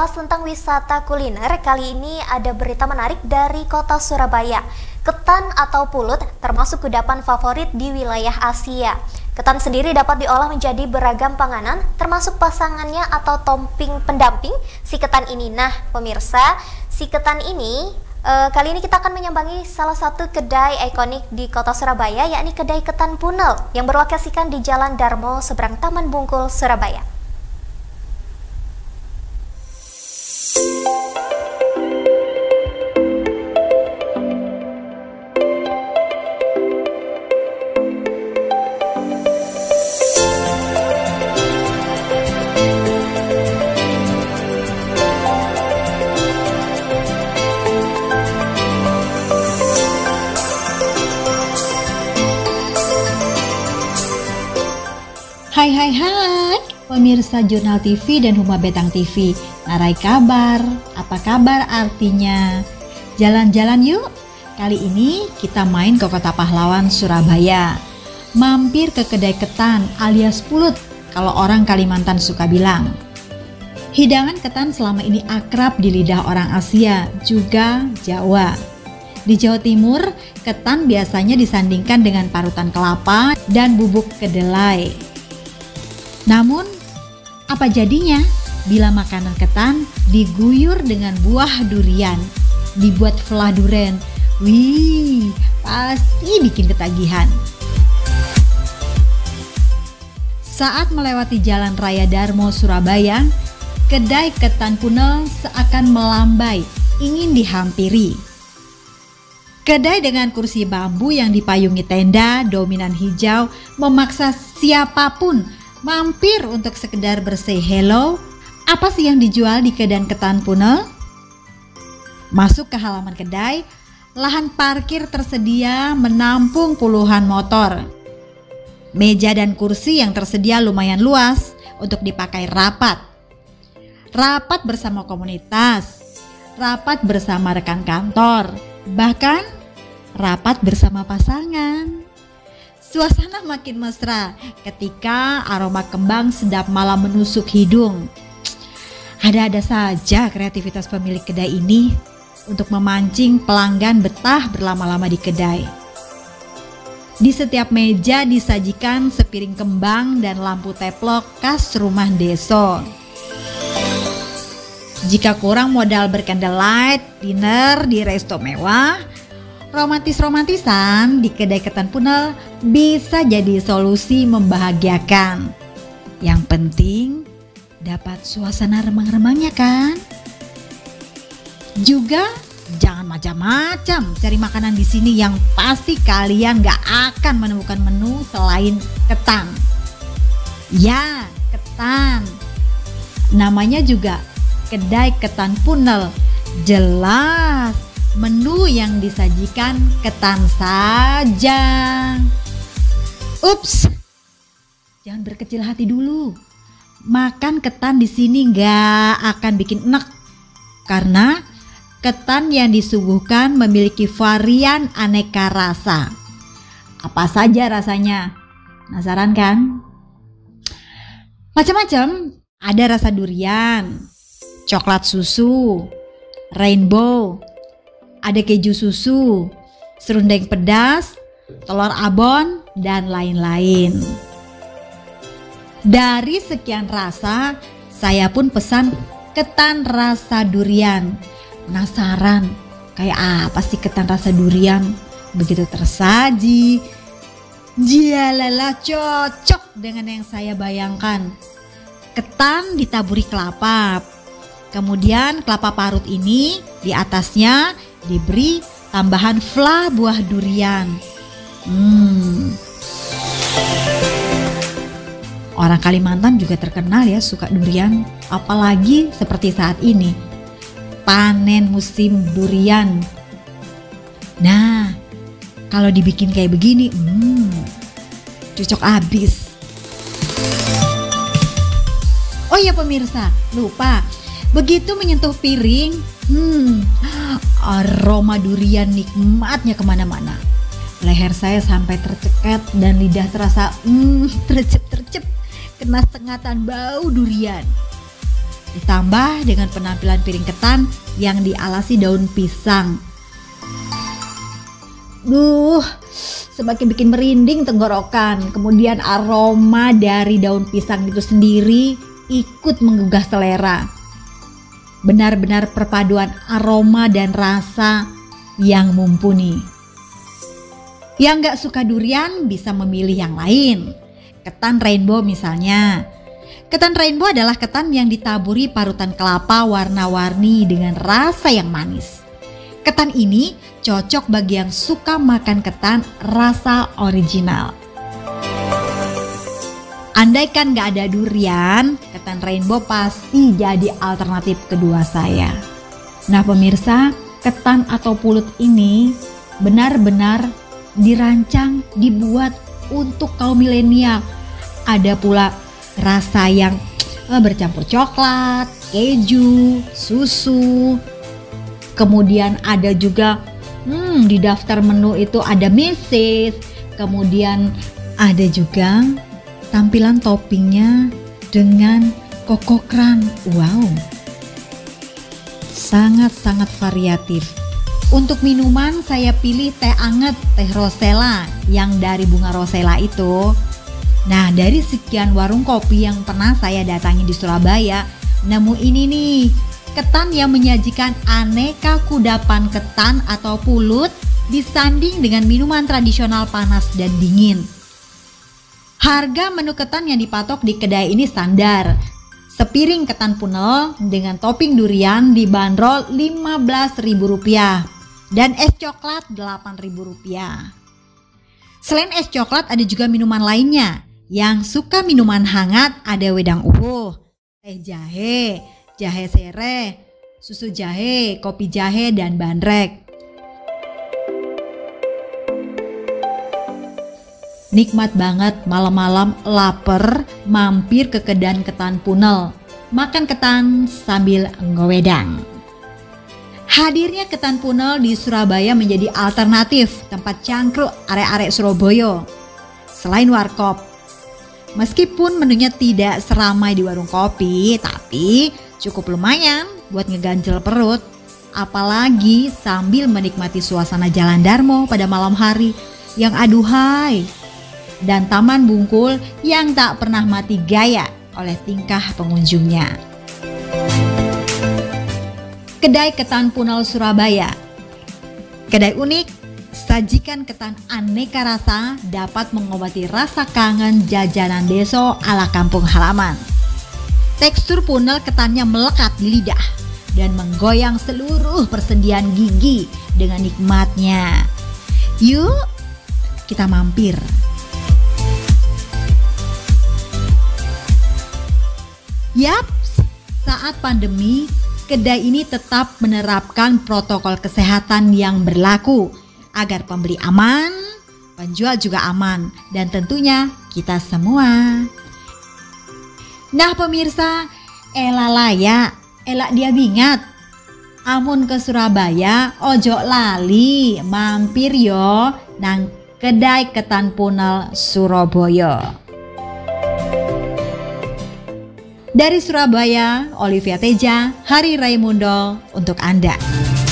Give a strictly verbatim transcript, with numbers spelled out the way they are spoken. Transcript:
membahas tentang wisata kuliner, kali ini ada berita menarik dari kota Surabaya. Ketan atau pulut termasuk kudapan favorit di wilayah Asia. Ketan sendiri dapat diolah menjadi beragam panganan, termasuk pasangannya atau topping pendamping si ketan ini. Nah, pemirsa, si ketan ini uh, kali ini kita akan menyambangi salah satu kedai ikonik di kota Surabaya, yakni kedai Ketan Punel yang berlokasikan di Jalan Darmo seberang Taman Bungkul, Surabaya. Hai hai hai pemirsa Jurnal T V dan Huma Betang T V. Narai kabar, apa kabar artinya? Jalan-jalan yuk. Kali ini kita main ke Kota Pahlawan, Surabaya. Mampir ke kedai ketan alias pulut kalau orang Kalimantan suka bilang. Hidangan ketan selama ini akrab di lidah orang Asia, juga Jawa. Di Jawa Timur, ketan biasanya disandingkan dengan parutan kelapa dan bubuk kedelai. Namun, apa jadinya bila makanan ketan diguyur dengan buah durian, dibuat vla duren? Wih, pasti bikin ketagihan. Saat melewati Jalan Raya Darmo, Surabaya, kedai Ketan Punel seakan melambai, ingin dihampiri. Kedai dengan kursi bambu yang dipayungi tenda dominan hijau memaksa siapapun mampir untuk sekedar bersay hello. Apa sih yang dijual di kedai Ketan Punel? Masuk ke halaman kedai, lahan parkir tersedia menampung puluhan motor. Meja dan kursi yang tersedia lumayan luas untuk dipakai rapat. Rapat bersama komunitas, rapat bersama rekan kantor, bahkan rapat bersama pasangan. Suasana makin mesra ketika aroma kembang sedap malam menusuk hidung. Ada-ada saja kreativitas pemilik kedai ini untuk memancing pelanggan betah berlama-lama di kedai. Di setiap meja disajikan sepiring kembang dan lampu teplok khas rumah deso. Jika kurang modal bercandlelight dinner di resto mewah, romantis-romantisan di kedai Ketan Punel bisa jadi solusi membahagiakan. Yang penting dapat suasana remang-remangnya kan? Juga jangan macam-macam cari makanan di sini, yang pasti kalian gak akan menemukan menu selain ketan. Ya, ketan. Namanya juga kedai Ketan Punel. Jelas menu yang disajikan ketan saja. Ups, jangan berkecil hati dulu. Makan ketan di sini nggak akan bikin enak, karena ketan yang disuguhkan memiliki varian aneka rasa. Apa saja rasanya? Penasaran kan? Macam-macam. Ada rasa durian, coklat susu, rainbow, ada keju susu, serundeng pedas, telur abon, dan lain-lain. Dari sekian rasa, saya pun pesan ketan rasa durian. Penasaran, kayak apa sih ketan rasa durian? Begitu tersaji, jialala, cocok dengan yang saya bayangkan. Ketan ditaburi kelapa. Kemudian kelapa parut ini di atasnya diberi tambahan vla buah durian. Hmm. Orang Kalimantan juga terkenal ya suka durian, apalagi seperti saat ini panen musim durian. Nah, kalau dibikin kayak begini, hmm, cocok abis. Oh ya pemirsa, lupa, begitu menyentuh piring, hmm, aroma durian nikmatnya kemana-mana. Leher saya sampai tercekat dan lidah terasa hmm, tercep-tercep kena sengatan bau durian. ditambah dengan penampilan piring ketan yang dialasi daun pisang. Duh, semakin bikin merinding tenggorokan. Kemudian aroma dari daun pisang itu sendiri ikut menggugah selera. Benar-benar perpaduan aroma dan rasa yang mumpuni. Yang gak suka durian bisa memilih yang lain. Ketan rainbow misalnya. Ketan rainbow adalah ketan yang ditaburi parutan kelapa warna-warni dengan rasa yang manis. Ketan ini cocok bagi yang suka makan ketan rasa original. Andaikan gak ada durian, ketan rainbow pasti jadi alternatif kedua saya. Nah pemirsa, ketan atau pulut ini benar-benar dirancang, dibuat untuk kaum milenial. Ada pula rasa yang bercampur coklat, keju, susu. Kemudian ada juga hmm, di daftar menu itu ada meses. Kemudian ada juga tampilan toppingnya dengan kokokran. Wow, sangat-sangat variatif. Untuk minuman saya pilih teh anget, teh rosella yang dari bunga rosella itu. Nah dari sekian warung kopi yang pernah saya datangi di Surabaya, nemu ini nih, ketan yang menyajikan aneka kudapan ketan atau pulut disanding dengan minuman tradisional panas dan dingin. Harga menu ketan yang dipatok di kedai ini standar. Sepiring ketan punel dengan topping durian dibanderol lima belas ribu rupiah dan es coklat delapan ribu rupiah. Selain es coklat ada juga minuman lainnya. Yang suka minuman hangat ada wedang uwuh, teh jahe, jahe sereh, susu jahe, kopi jahe, dan bandrek. Nikmat banget malam-malam lapar mampir ke kedai ketan punel, makan ketan sambil ngewedang. Hadirnya ketan punel di Surabaya menjadi alternatif tempat cangkruk arek-arek Surabaya. Selain warkop, meskipun menunya tidak seramai di warung kopi, tapi cukup lumayan buat ngeganjel perut. Apalagi sambil menikmati suasana Jalan Darmo pada malam hari yang aduhai. Dan Taman Bungkul yang tak pernah mati gaya oleh tingkah pengunjungnya. Kedai Ketan Punel Surabaya. Kedai unik, sajikan ketan aneka rasa dapat mengobati rasa kangen jajanan deso ala kampung halaman. Tekstur punel ketannya melekat di lidah dan menggoyang seluruh persendian gigi dengan nikmatnya. Yuk, kita mampir. Yap, saat pandemi, kedai ini tetap menerapkan protokol kesehatan yang berlaku agar pembeli aman, penjual juga aman, dan tentunya kita semua. Nah pemirsa, ela layak, elak dia bingat. Amun ke Surabaya, ojo lali, mampir yo nang kedai Ketan Punel Surabaya. Dari Surabaya, Olivia Teja, Hari Raimundo untuk Anda.